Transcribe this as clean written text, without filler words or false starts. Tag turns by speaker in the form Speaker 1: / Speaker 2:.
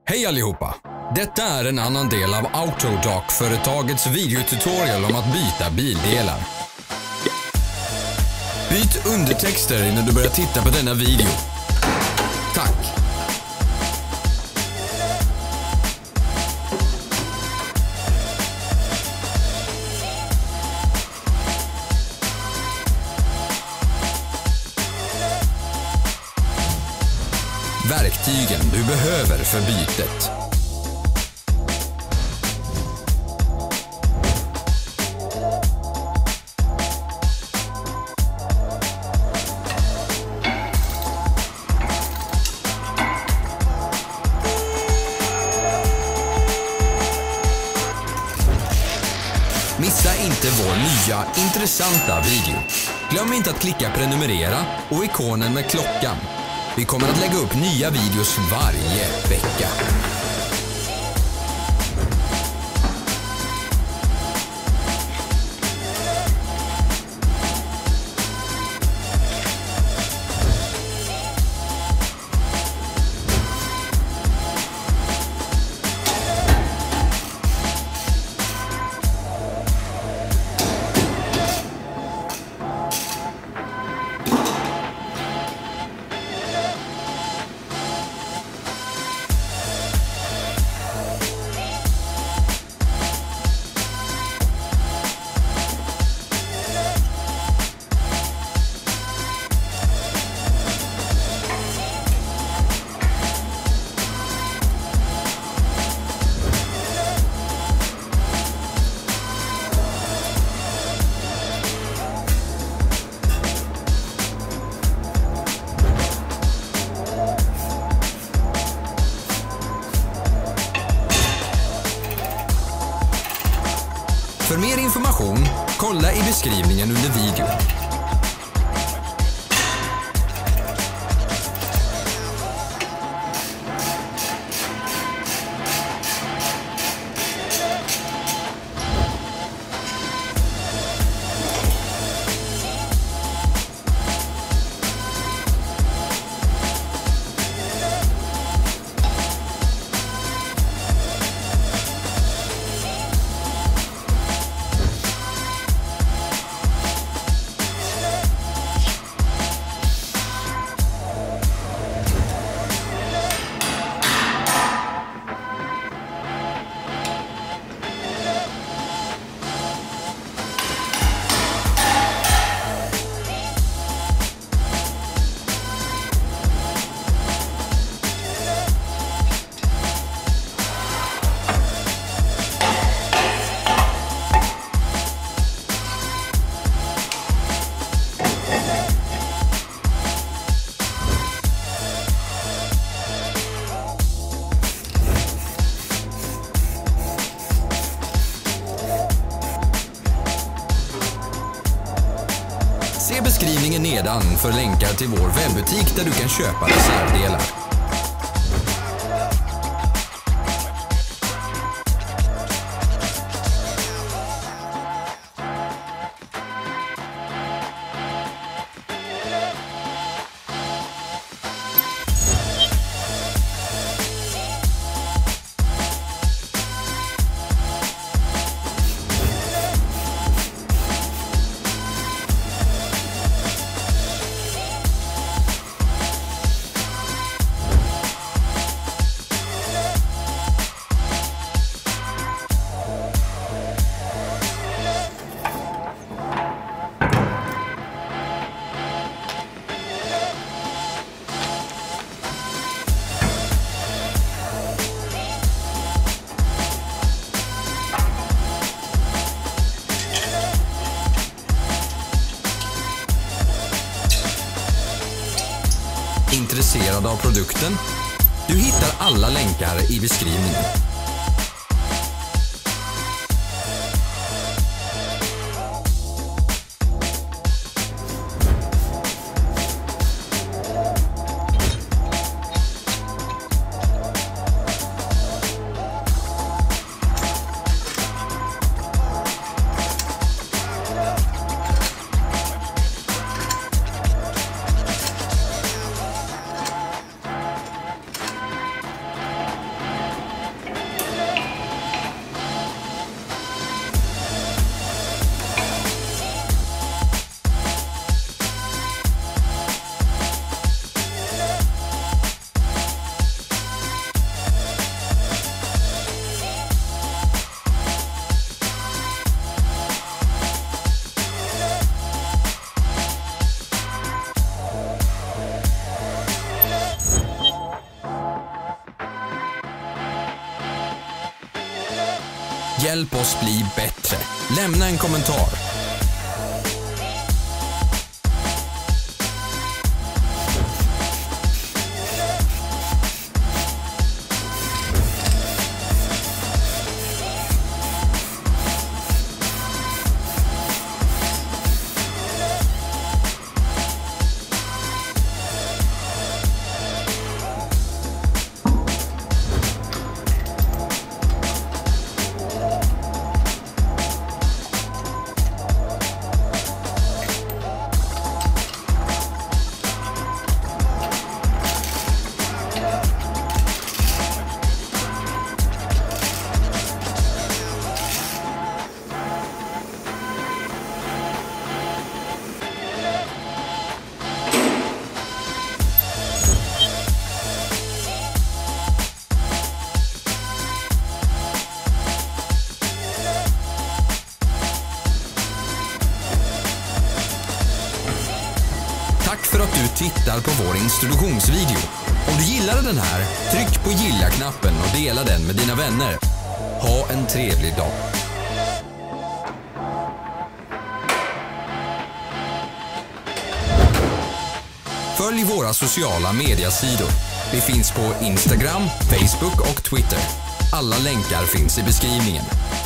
Speaker 1: Hej allihopa! Detta är en annan del av Autodoc-företagets videotutorial om att byta bildelar. Byt undertexter innan du börjar titta på denna video. Tack! Verktygen du behöver för bytet. Missa inte vår nya, intressanta video. Glöm inte att klicka prenumerera och ikonen med klockan. Vi kommer att lägga upp nya videos varje vecka. För mer information, kolla i beskrivningen under videon. Se beskrivningen nedan för länkar till vår webbutik där du kan köpa reservdelar. Intresserad av produkten? Du hittar alla länkar i beskrivningen. Hjälp oss bli bättre. Lämna en kommentar. Tack för att du tittar på vår introduktionsvideo. Om du gillade den här, tryck på gilla-knappen och dela den med dina vänner. Ha en trevlig dag. Följ våra sociala mediasidor. Vi finns på Instagram, Facebook och Twitter. Alla länkar finns i beskrivningen.